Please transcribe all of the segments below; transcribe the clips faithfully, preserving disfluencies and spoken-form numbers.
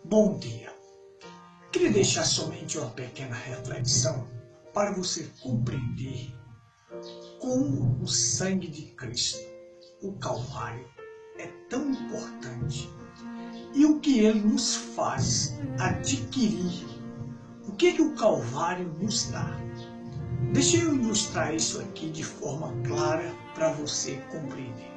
Bom dia. Queria deixar somente uma pequena reflexão para você compreender como o sangue de Cristo, o Calvário, é tão importante e o que ele nos faz adquirir. O que, que o Calvário nos dá? Deixa eu ilustrar isso aqui de forma clara para você compreender.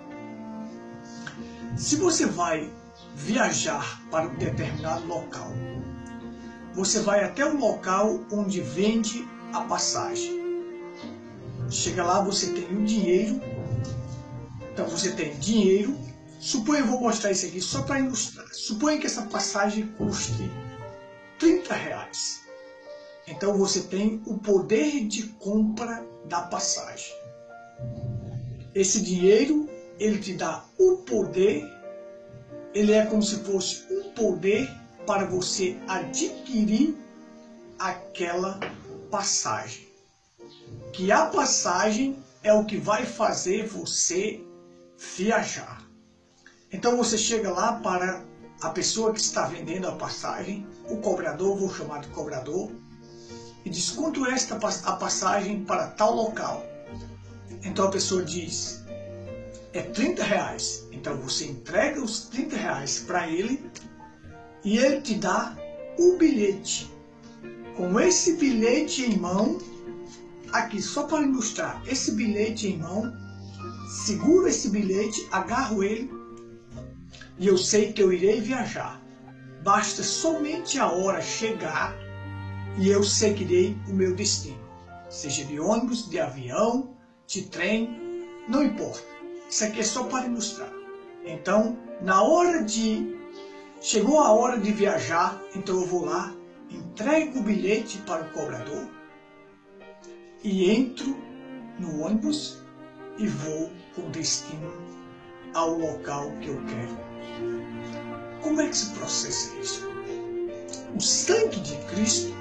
Se você vai viajar para um determinado local, você vai até o local onde vende a passagem. Chega lá, você tem o dinheiro. Então você tem dinheiro. Suponha, eu vou mostrar isso aqui só para ilustrar. Suponha que essa passagem custe trinta reais. Então você tem o poder de compra da passagem. Esse dinheiro, ele te dá o poder, ele é como se fosse um poder para você adquirir aquela passagem. Que a passagem é o que vai fazer você viajar. Então você chega lá para a pessoa que está vendendo a passagem, o cobrador, vou chamar de cobrador, e diz: quanto é esta a passagem para tal local? Então a pessoa diz: é trinta reais. Então você entrega os trinta reais para ele e ele te dá o bilhete. Com esse bilhete em mão, aqui só para ilustrar, esse bilhete em mão, seguro esse bilhete, agarro ele e eu sei que eu irei viajar. Basta somente a hora chegar e eu seguirei o meu destino. Seja de ônibus, de avião, de trem, não importa. Isso aqui é só para ilustrar. Então, na hora de... Chegou a hora de viajar, então eu vou lá, entrego o bilhete para o cobrador e entro no ônibus e vou com destino ao local que eu quero. Como é que se processa isso? O sangue de Cristo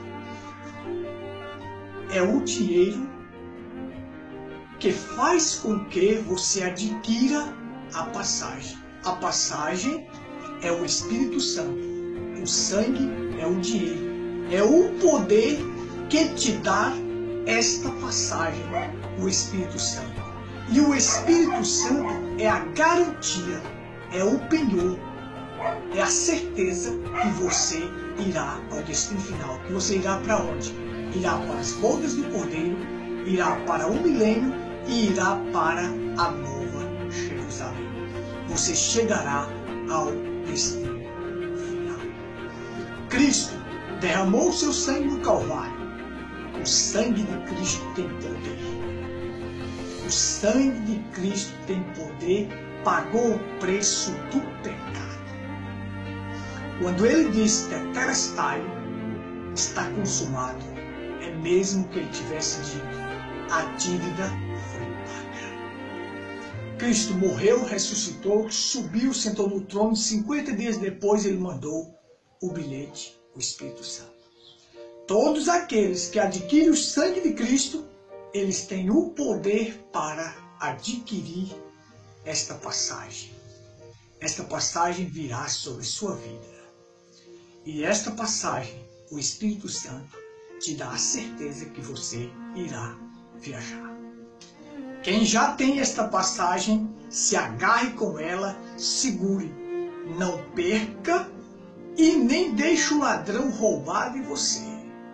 é o dinheiro que faz com que você adquira a passagem. A passagem é o Espírito Santo. O sangue é o dinheiro. É o poder que te dá esta passagem, o Espírito Santo. E o Espírito Santo é a garantia, é o penhor, é a certeza que você irá ao destino final. Que você irá para onde? Irá para as bodas do Cordeiro, irá para o milênio e irá para a nova Jerusalém. Você chegará ao destino final. Cristo derramou seu sangue no Calvário. O sangue de Cristo tem poder. O sangue de Cristo tem poder, pagou o preço do pecado. Quando ele diz tetelestai, está consumado, é mesmo que ele tivesse dito: a dívida foi paga. Cristo morreu, ressuscitou, subiu, sentou no trono. cinquenta dias depois ele mandou o bilhete, o Espírito Santo. Todos aqueles que adquirem o sangue de Cristo, eles têm o poder para adquirir esta passagem. Esta passagem virá sobre sua vida. E esta passagem, o Espírito Santo, te dá a certeza que você irá viajar. Quem já tem esta passagem, se agarre com ela, segure, não perca e nem deixe o ladrão roubar de você.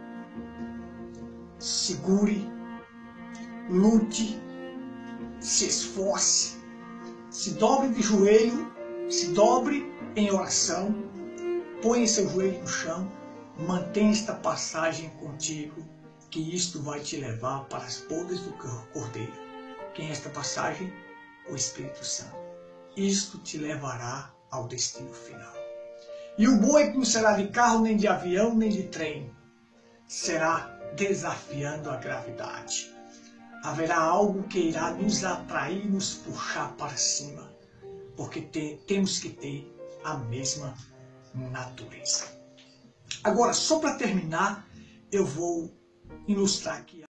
Segure, lute, se esforce, se dobre de joelho, se dobre em oração, põe seu joelho no chão, mantenha esta passagem contigo, que isto vai te levar para as bodas do Cordeiro. Quem é esta passagem? O Espírito Santo. Isto te levará ao destino final. E o bom é que não será de carro, nem de avião, nem de trem. Será desafiando a gravidade. Haverá algo que irá nos atrair e nos puxar para cima, porque te, temos que ter a mesma natureza. Agora, só para terminar, eu vou ilustrar aqui